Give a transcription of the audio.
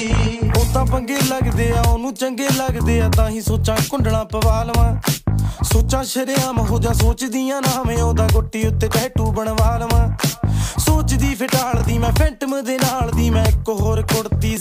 ਉਹ ਤਾਂ ਪੰਗੇ ਲੱਗਦੇ ਆ ਉਹਨੂੰ ਚੰਗੇ ਲੱਗਦੇ ਆ ਤਾਂ ਹੀ ਸੋਚਾਂ ਕੁੰਡਲਾਂ ਪਵਾ ਲਵਾਂ ਸੋਚਾਂ ਸ਼ਰੇਆਮ ਹੋ ਜਾ ਸੋਚਦੀਆਂ ਨਾ ਮੈਂ ਉਹਦਾ ਗੁੱਟੀ ਉੱਤੇ ਟੈਟੂ ਬਣਵਾ ਲਵਾਂ ਸੋਚਦੀ ਫਿਟਾਲਦੀ ਮੈਂ ਫੈਂਟਮ ਦੇ ਨਾਲ ਦੀ ਮੈਂ ਇੱਕ ਹੋਰ ਕੁੜਤੀ